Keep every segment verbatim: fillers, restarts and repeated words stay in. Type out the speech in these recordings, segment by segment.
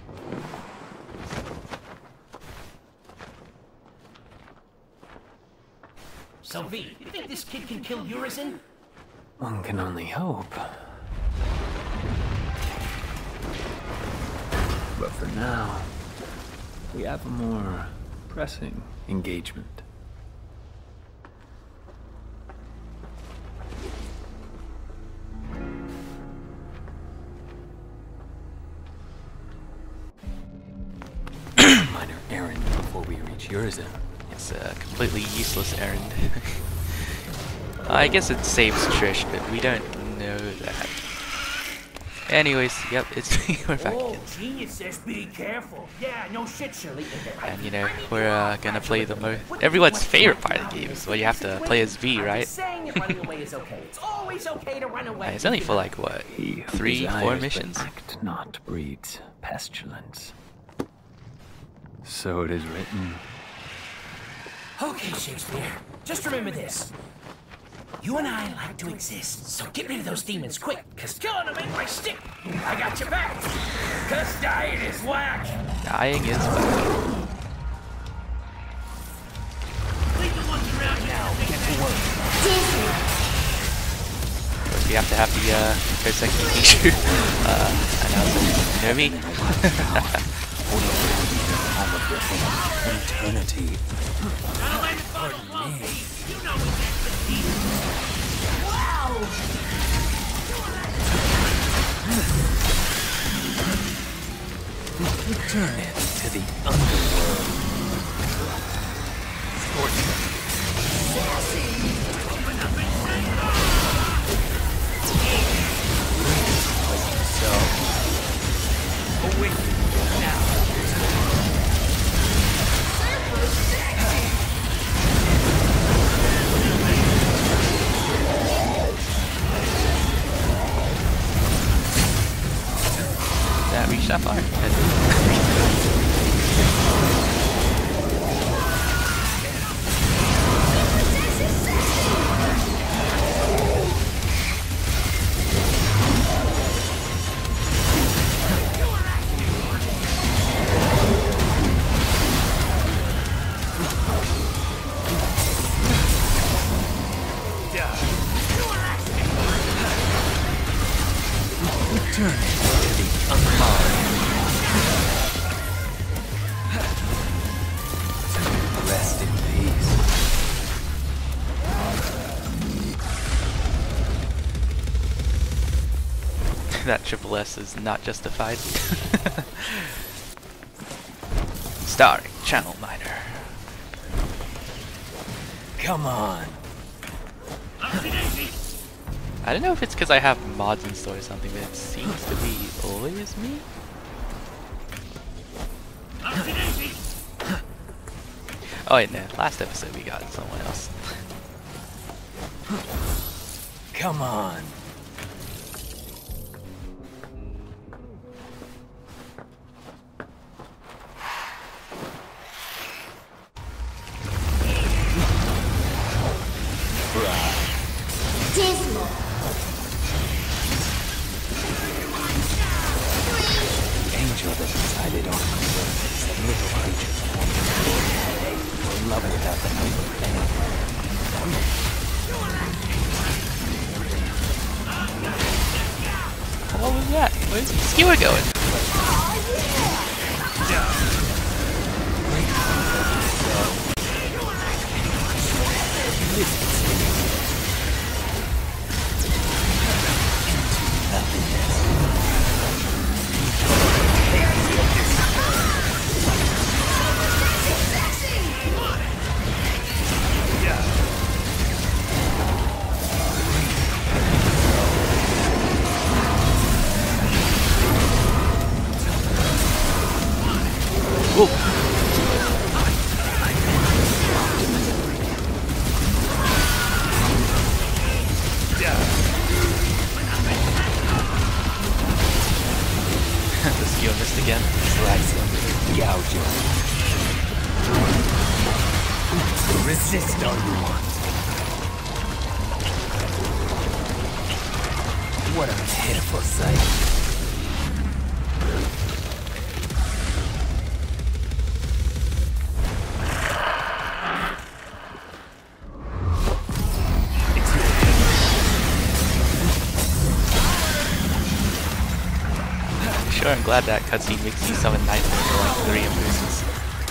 So V, you think this kid can kill Urizen? One can only hope. But for now, we have a more pressing engagement. Minor errand before we reach Urizen. It's a completely useless errand. I guess it saves Trish, but we don't know that. Anyways, yep, it's we're back Oh, again. genius says be careful. Yeah, no shit, Shirley. And you know, we're uh, gonna play the most everyone's favorite part of the game, so you have to play as V, right? Saying that running away is okay. It's always okay to run away. And it's only for like what, He who three, four desires missions? but act not breeds pestilence. So it is written. Okay, Shakespeare. Just remember this. You and I like to exist, so get rid of those demons quick, cause killing them ain't my stick. I got your back. Cause dying is whack. Dying is whack. Leave the ones around now. Get to work. Of course, we have to have the uh, Parasite Pikachu uh, announcement. You know me? Eternity. Pardon me. You know his expertise. Wow! Return it to the underworld. So, awake now. That reached that far. Return to the unmarred. Rest in peace. That triple S is not justified. Starring ChannelMiner. Come on. I don't know if it's because I have mods installed or something, but it seems to be always me. Oh wait, no, last episode we got someone else. Come on. Dismal. The angel that decided on converts that little creatures form love without the help of anyone. What was that? Where's Skewer going? Whoa. The Skewer missed again. Slice him, gouge him. Resist all you want. What a pitiful sight. sure I'm glad that cutscene makes you summon Nightmare for like three embraces.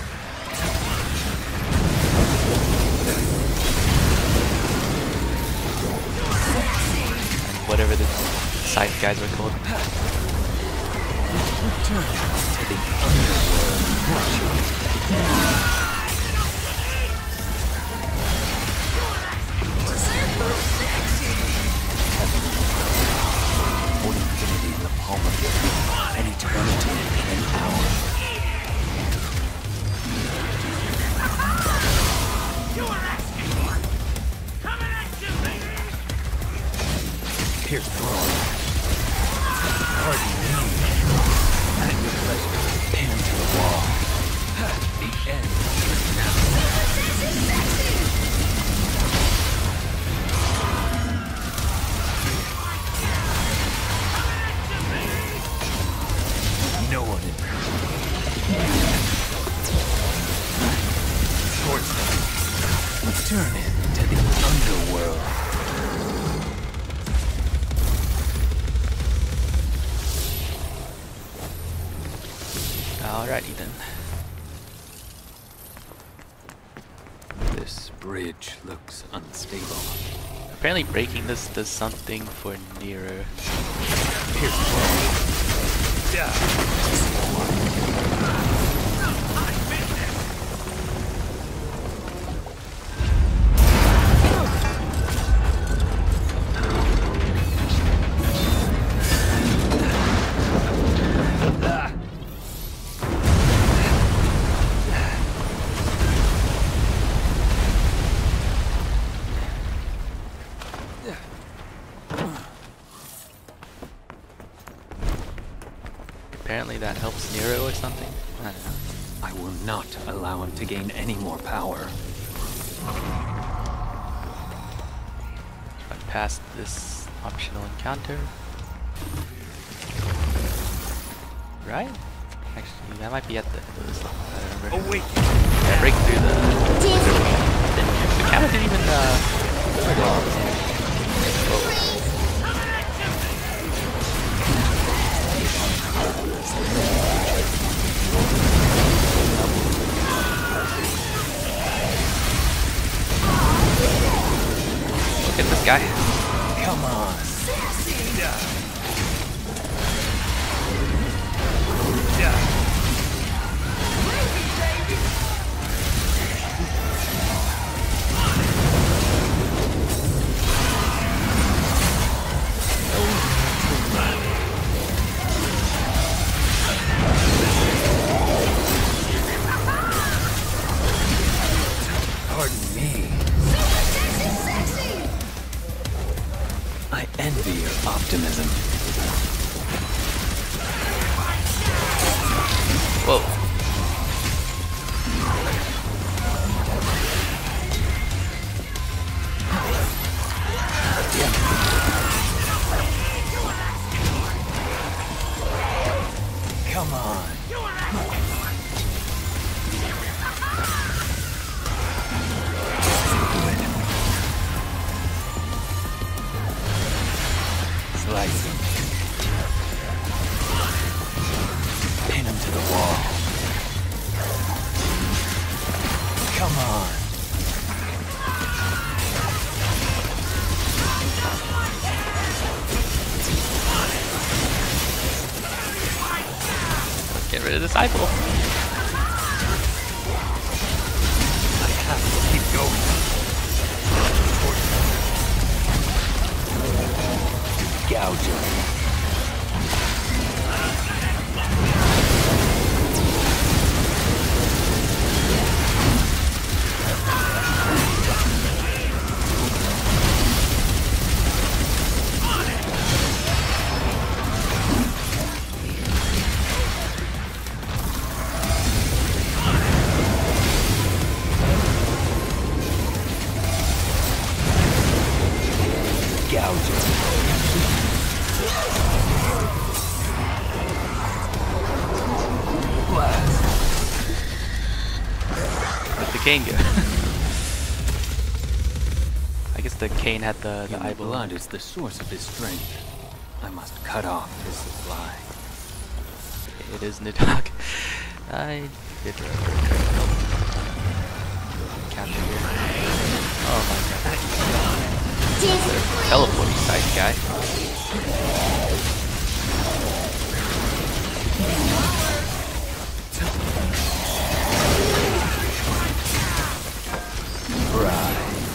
And whatever the side guys are called. Return to the underworld. Hold infinity in the palm of your hand, and eternity in an hour. You are asking for it. Coming at you, baby. Pierce throne. Pardon me. At your pleasure. Pin him to the wall. The end is now. No one in Short return to the underworld. Alrighty then. This bridge looks unstable. Apparently breaking this does something for Nero. Pierce Apparently that helps Nero or something? I don't know. I will not allow him to gain any more power. If I pass this optional encounter. Right? Actually, that might be at the end of this level. I don't remember. Oh wait! Yeah, break through the... The camera didn't even, uh... Whoa. Look at this guy. Come on. Yeah. Yeah. Pardon me. I envy your optimism. Whoa. Yeah. Come on. Slice him. Pin him to the wall. Come on. Get rid of this eyeball. I have to keep going. Gouge him. Gouge him. Where'd the cane go? I guess the cane had the, the Human eyeball. blood is the source of his strength. I must cut off his supply. it is Nidhogg. I did remember correctly. Capture here. Oh my god. Teleporting type guy. Right.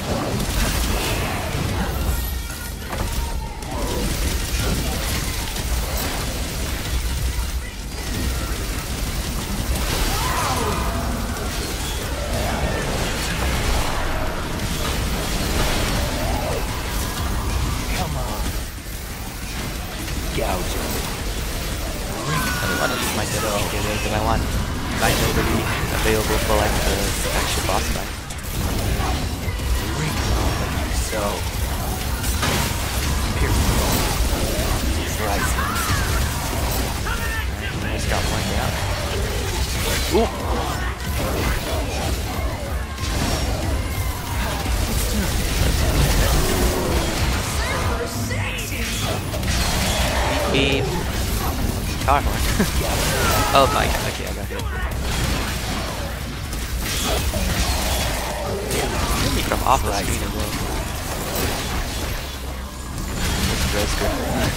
I want to use my Ditto Indicator, but I want Nightmare to be available for like the actual boss fight. So, piercing, slicing. I just got one down. Ooh! Beep. Car horn. Oh my god, okay, I got hit. Hit me from off the screen as well. That's good.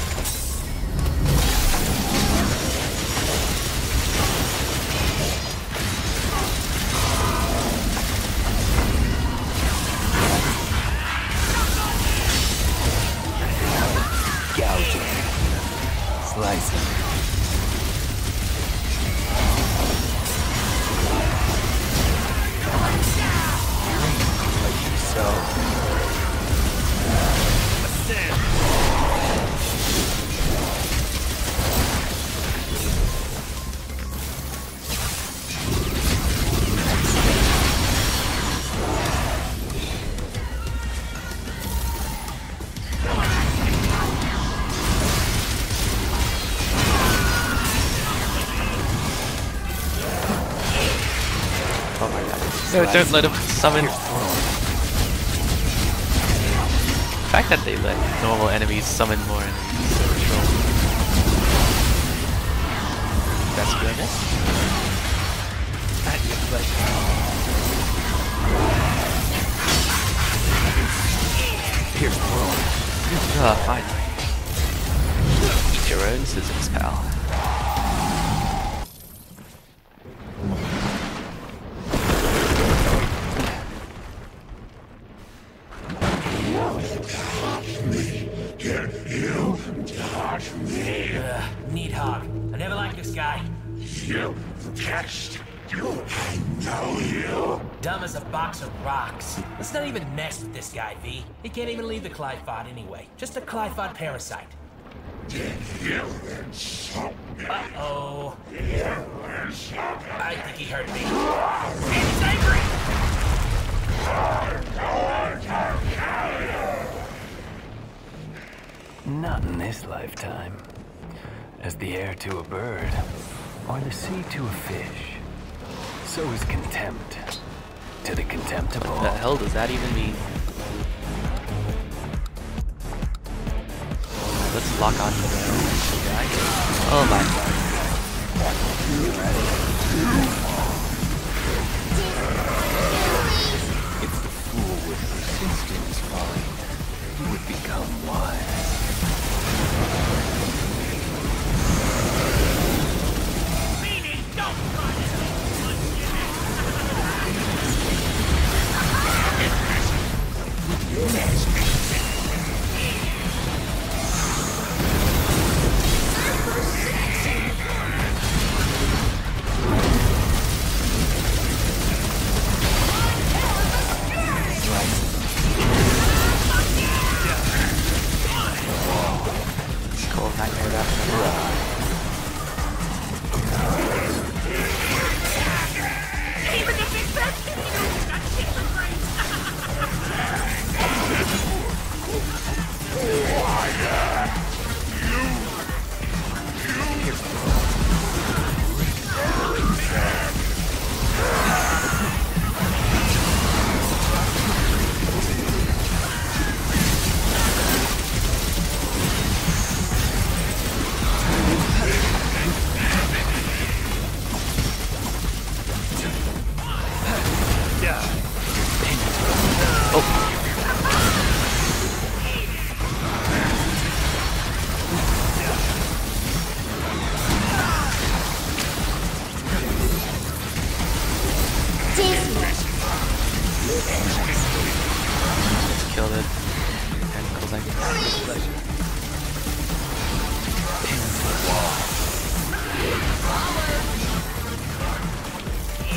Gouging. Slicing. So. Oh my god. No, don't let him summon. The fact that they let normal enemies summon more enemies is so trolling. That's good. At your pleasure. Pierce through. Ah, finally. Eat your own scissors, pal. Ugh, Nidhogg. I never liked this guy. You catched you. I know you. Dumb as a box of rocks. Let's not even mess with this guy, V. He can't even leave the Clyphod anyway. Just a Clyphod parasite. Did you insult me? Uh-oh. You insult me. I think he hurt me. He's angry! I'm going to kill you. Not in this lifetime. As the air to a bird, or the sea to a fish, so is contempt to the contemptible. What the hell does that even mean? Let's lock on to the guy. Oh my god. If the fool with persistence find, he would become wise.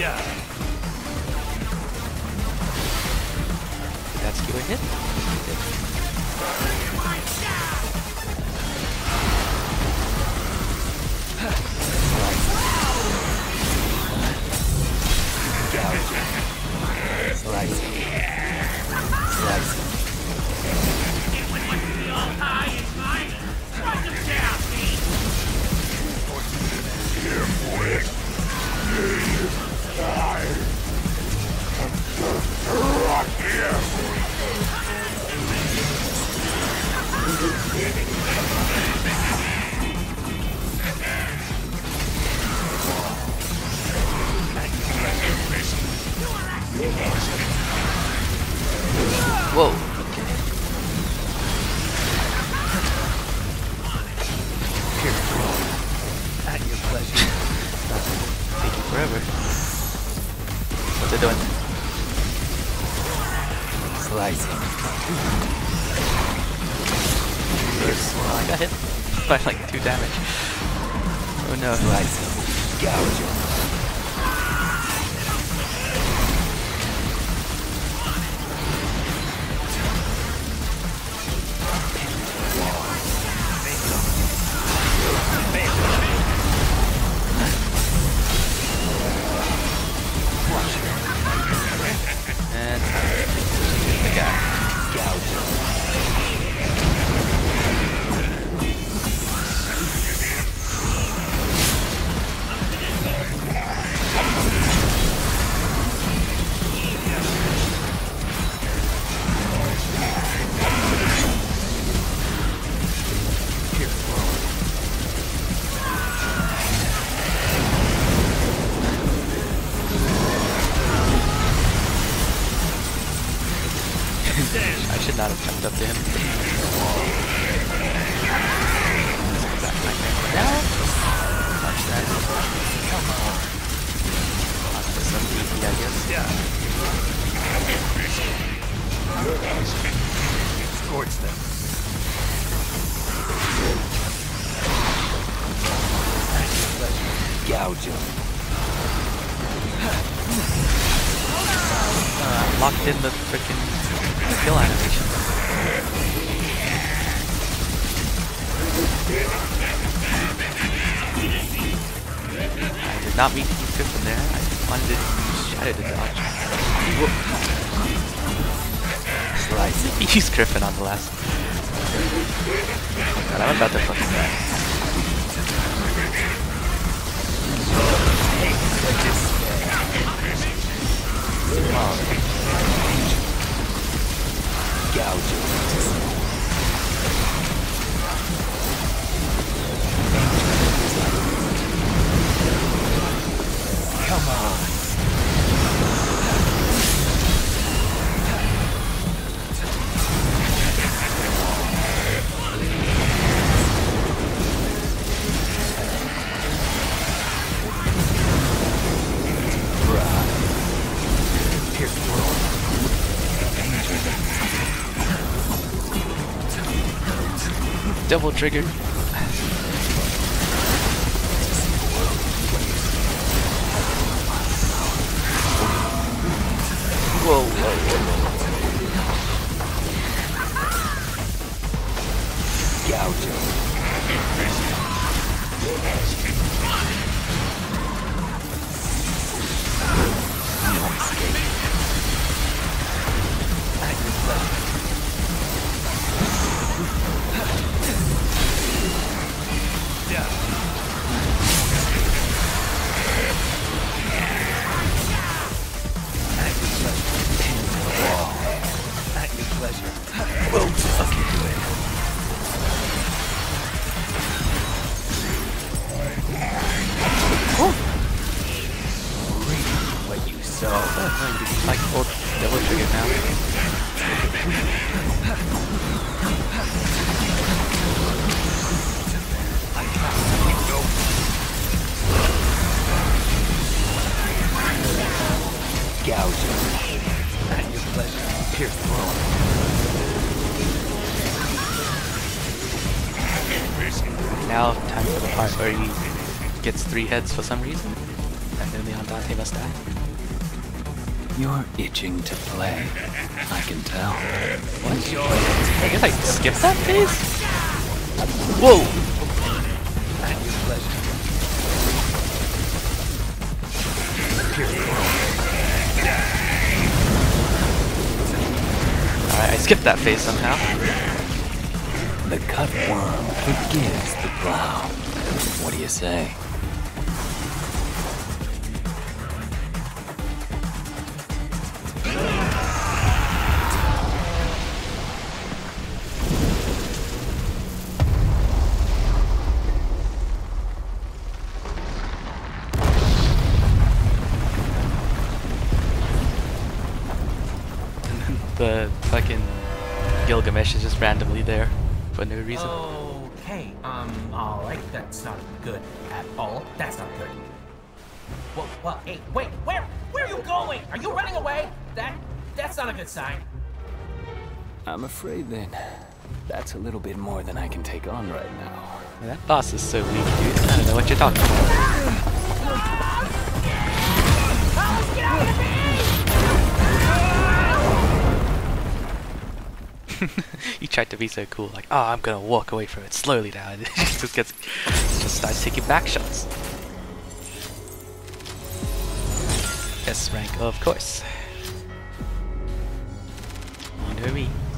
Yeah. Did that skewer hit? It did. Slice. Slice. Whoa, okay. At your pleasure. Taking forever. What's it doing? Slicing. First, oh, I got hit by like two damage. Oh no. Slicing. Gouging. And the guy. I should not have jumped up to him. Now? Watch that. Come on. Watch for some E P, I guess. Yeah. Scorch them. Gouge them. Uh, locked in the frickin' kill animation. I did not mean to use Griffin there. I wanted to use Shadow to dodge. Whoop. Slice. He used Griffin on the last one. Oh god, I'm about to fucking die. Come on. Double triggered. Whoa, whoa, whoa, whoa. Gouge. Whoa, fucking do it. Oh. Read what you saw. Oh, no, like both double trigger now. I can't let you go. Gouge him. At your pleasure. Pierce through. Now, time for the part where he gets three heads for some reason, and then the Dante must die. You're itching to play. I can tell. What? I guess I skipped that phase? Whoa! Alright, I skipped that phase somehow. The cut worm forgives the plow. What do you say? The fucking Gilgamesh is just randomly there for no reason. Okay, um, alright, that's not good at all. That's not good. Well, well, hey, wait, where, where are you going? Are you running away? That, that's not a good sign. I'm afraid then that's a little bit more than I can take on right now. Yeah, that boss is so weak, dude. I don't know what you're talking about. Oh, get out of me! He tried to be so cool, like, oh, I'm gonna walk away from it slowly now. And it just gets, just starts taking back shots. S rank, of course. You know me.